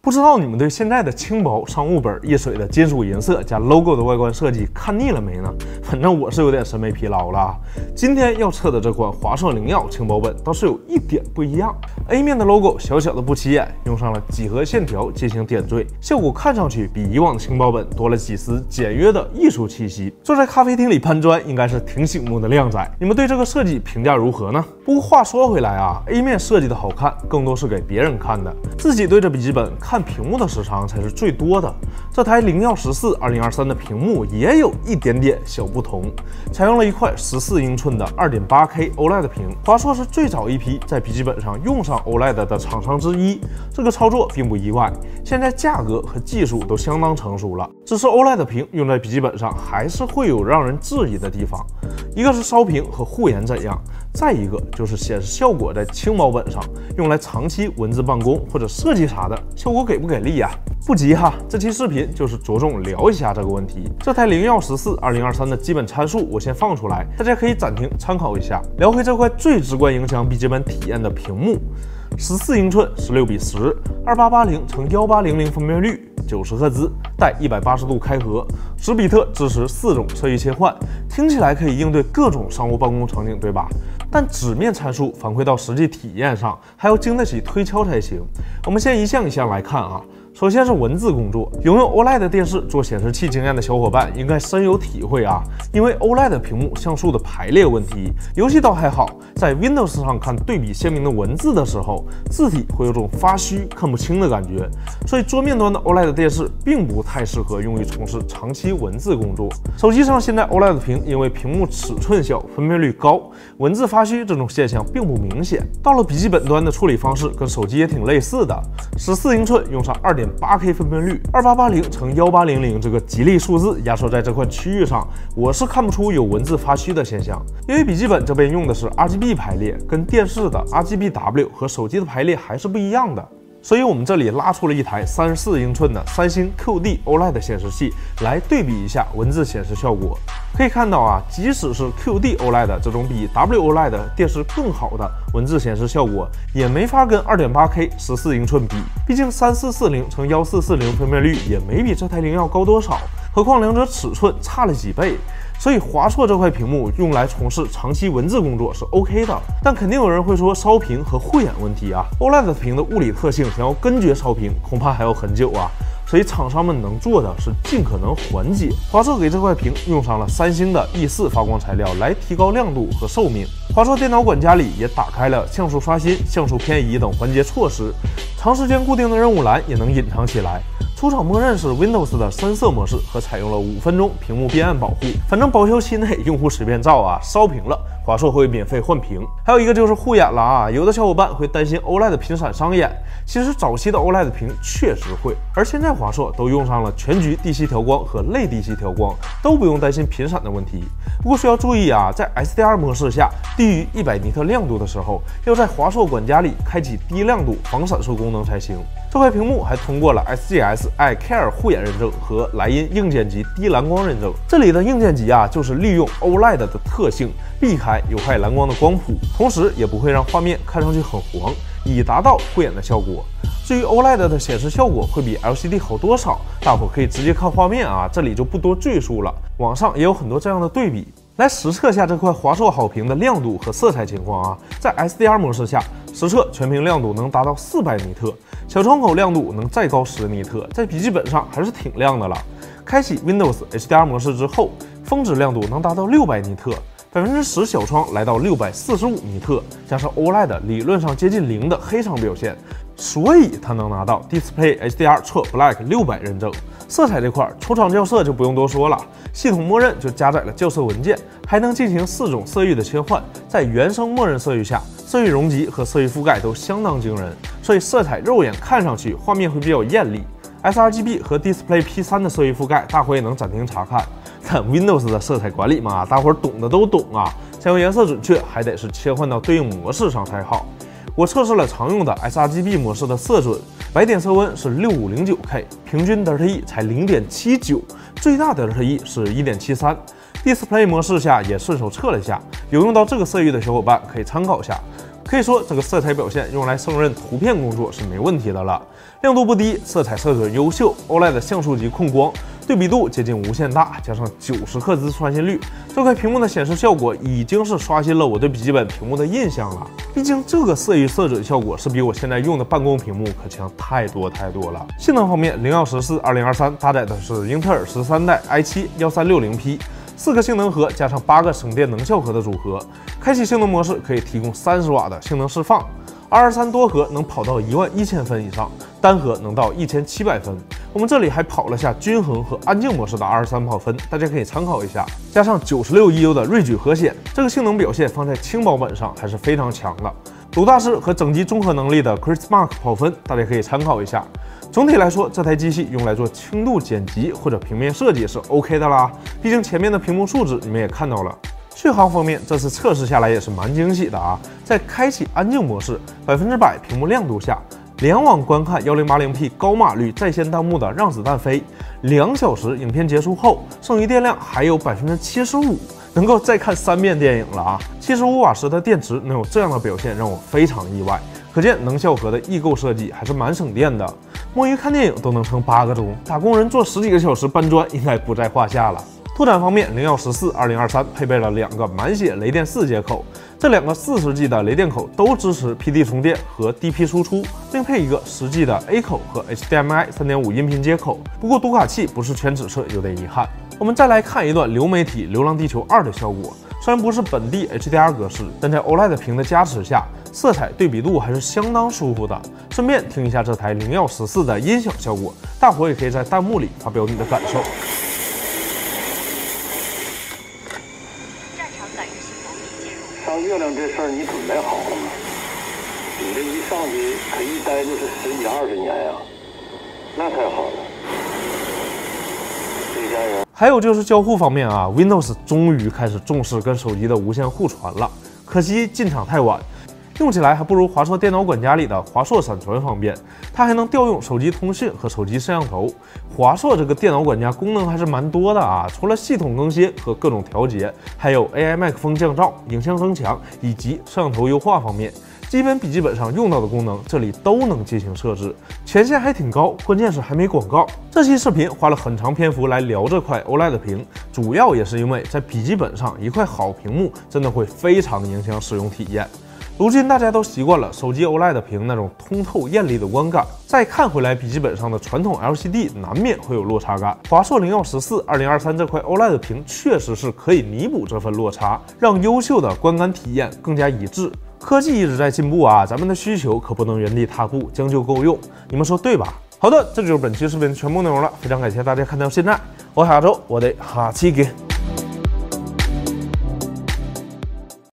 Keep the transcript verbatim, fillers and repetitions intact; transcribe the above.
不知道你们对现在的轻薄商务本一水的金属银色加 logo 的外观设计看腻了没呢？反正我是有点审美疲劳了啊。今天要测的这款华硕灵耀轻薄本倒是有一点不一样 ，A 面的 logo 小小的不起眼，用上了几何线条进行点缀，效果看上去比以往的轻薄本多了几丝简约的艺术气息。坐在咖啡厅里搬砖应该是挺醒目的靓仔，你们对这个设计评价如何呢？不过话说回来啊 ，A 面设计的好看更多是给别人看的，自己对着笔记本看屏幕的时长才是最多的。这台灵耀十四二零二三的屏幕也有一点点小不同，采用了一块十四英寸的 二点八 K O L E D 屏。华硕是最早一批在笔记本上用上 O L E D 的厂商之一，这个操作并不意外。现在价格和技术都相当成熟了，只是 O L E D 屏用在笔记本上还是会有让人质疑的地方，一个是烧屏和护眼怎样，再一个就是显示效果在轻薄本上用来长期文字办公或者设计啥的，效果给不给力呀？不急哈，这期视频就是着重聊一下这个问题。这台灵耀十四二零二三的基本参数我先放出来，大家可以暂停参考一下。聊回这块最直观影响笔记本体验的屏幕，十四英寸十六比十，二八八零乘一八零零分辨率，九十赫兹，带一百八十度开合，十比特支持四种色域切换，听起来可以应对各种商务办公场景，对吧？但纸面参数反馈到实际体验上，还要经得起推敲才行。我们先一项一项来看啊。首先是文字工作，拥有 O L E D 电视做显示器经验的小伙伴应该深有体会啊，因为 O L E D 屏幕像素的排列问题，游戏倒还好，在 Windows 上看对比鲜明的文字的时候，字体会有种发虚看不清的感觉，所以桌面端的 O L E D 电视并不太适合用于从事长期文字工作。手机上现在 O L E D 屏因为屏幕尺寸小，分辨率高，文字发虚这种现象并不明显。到了笔记本端的处理方式跟手机也挺类似的，十四英寸用上 二点八 K 分辨率，二八八零乘一八零零这个吉利数字压缩在这块区域上，我是看不出有文字发虚的现象。因为笔记本这边用的是 R G B 排列，跟电视的 R G B W 和手机的排列还是不一样的。所以我们这里拉出了一台三十四英寸的三星 Q D O L E D 显示器来对比一下文字显示效果。可以看到啊，即使是 Q D O L E D 这种比 W O L E D 电视更好的文字显示效果，也没法跟 二点八 K 十四英寸比，毕竟三四四零乘一四四零分辨率也没比这台灵耀高多少，何况两者尺寸差了几倍。所以华硕这块屏幕用来从事长期文字工作是 OK 的，但肯定有人会说烧屏和护眼问题啊 ，O L E D 屏的物理特性想要根绝烧屏，恐怕还要很久啊。所以厂商们能做的是尽可能缓解。华硕给这块屏用上了三星的 E 四发光材料来提高亮度和寿命。华硕电脑管家里也打开了像素刷新、像素偏移等缓解措施，长时间固定的任务栏也能隐藏起来。出厂默认是 Windows 的深色模式和采用了五分钟屏幕变暗保护，反正保修期内用户随便照啊，烧屏了华硕会免费换屏。还有一个就是护眼了啊，有的小伙伴会担心 O L E D 频闪伤眼，其实早期的 O L E D 屏确实会，而现在华硕都用上了全局低吸调光和类低吸调光，都不用担心频闪的问题。不过需要注意啊，在 S D R 模式下低于一百尼特亮度的时候，要在华硕管家里开启低亮度防闪烁功能才行。这块屏幕还通过了 S G S I Care 护眼认证和莱茵硬件级低蓝光认证。这里的硬件级啊，就是利用 O L E D 的特性，避开有害蓝光的光谱，同时也不会让画面看上去很黄，以达到护眼的效果。至于 O L E D 的显示效果会比 L C D 好多少，大伙可以直接看画面啊，这里就不多赘述了。网上也有很多这样的对比。来实测下这块华硕好屏的亮度和色彩情况啊，在 S D R 模式下，实测全屏亮度能达到四百尼特，小窗口亮度能再高十尼特，在笔记本上还是挺亮的了。开启 Windows H D R 模式之后，峰值亮度能达到六百尼特，百分之十小窗来到六百四十五尼特，加上 O L E D 理论上接近零的黑场表现，所以它能拿到 Display H D R True Black 六百认证。色彩这块出厂校色就不用多说了，系统默认就加载了校色文件，还能进行四种色域的切换，在原生默认色域下，色域容积和色域覆盖都相当惊人，所以色彩肉眼看上去画面会比较艳丽。S R G B 和 Display P 三 的色域覆盖，大伙也能暂停查看。但 Windows 的色彩管理嘛，大伙懂的都懂啊，想要颜色准确，还得是切换到对应模式上才好。我测试了常用的 S R G B 模式的色准，白点色温是六五零九 K， 平均 Delta E 才 零点七九， 最大 Delta E 是 一点七三。Display 模式下也顺手测了一下，有用到这个色域的小伙伴可以参考一下。可以说这个色彩表现用来胜任图片工作是没问题的了。 亮度不低，色彩色准优秀 ，O L E D 像素级控光。 对比度接近无限大，加上九十赫兹刷新率，这块屏幕的显示效果已经是刷新了我对笔记本屏幕的印象了。毕竟这个色域色准效果是比我现在用的办公屏幕可强太多太多了。性能方面，零幺十四二零二三搭载的是英特尔十三代 i 七 一三六零 P， 四个性能核加上八个省电能效核的组合，开启性能模式可以提供三十瓦的性能释放。 二二三多核能跑到一万一千分以上，单核能到一千七百分。我们这里还跑了下均衡和安静模式的二二三跑分，大家可以参考一下。加上九十六 E U 的锐举核显，这个性能表现放在轻薄本上还是非常强的。鲁大师和整机综合能力的 Chrismark 跑分，大家可以参考一下。总体来说，这台机器用来做轻度剪辑或者平面设计是 OK 的啦。毕竟前面的屏幕数值你们也看到了。 续航方面，这次测试下来也是蛮惊喜的啊！在开启安静模式、百分之百屏幕亮度下，联网观看 一零八零 P 高码率在线弹幕的《让子弹飞》，两小时影片结束后，剩余电量还有百分之七十五，能够再看三遍电影了啊！七十五瓦时的电池能有这样的表现，让我非常意外。可见能效核的异构设计还是蛮省电的。摸鱼看电影都能撑八个钟，打工人做十几个小时搬砖应该不在话下了。 拓展方面，零幺十四二零二三配备了两个满血雷电四接口，这两个四十 G 的雷电口都支持 P D 充电和 D P 输出，并配一个十 G 的 A 口和 H D M I 三点五音频接口。不过读卡器不是全尺寸，有点遗憾。我们再来看一段流媒体《流浪地球二》的效果，虽然不是本地 H D R 格式，但在 O L E D 屏的加持下，色彩对比度还是相当舒服的。顺便听一下这台零幺十四的音响效果，大伙也可以在弹幕里发表你的感受。 上月亮这事儿你准备好了吗？你这一上去可一待就是十几二十年呀，那太好了。这家人。 还有就是交互方面啊 ，Windows 终于开始重视跟手机的无线互传了，可惜进场太晚。 用起来还不如华硕电脑管家里的华硕闪传方便，它还能调用手机通讯和手机摄像头。华硕这个电脑管家功能还是蛮多的啊，除了系统更新和各种调节，还有 A I 麦克风降噪、影像增强以及摄像头优化方面，基本笔记本上用到的功能这里都能进行设置，权限还挺高，关键是还没广告。这期视频花了很长篇幅来聊这块 O L E D 屏，主要也是因为在笔记本上一块好屏幕真的会非常影响使用体验。 如今大家都习惯了手机 O L E D 屏那种通透艳丽的观感，再看回来笔记本上的传统 L C D， 难免会有落差感。华硕零幺十四二零二三这块 O L E D 屏确实是可以弥补这份落差，让优秀的观感体验更加一致。科技一直在进步啊，咱们的需求可不能原地踏步，将就够用，你们说对吧？好的，这就是本期视频的全部内容了，非常感谢大家看到现在，我下周我得下期见。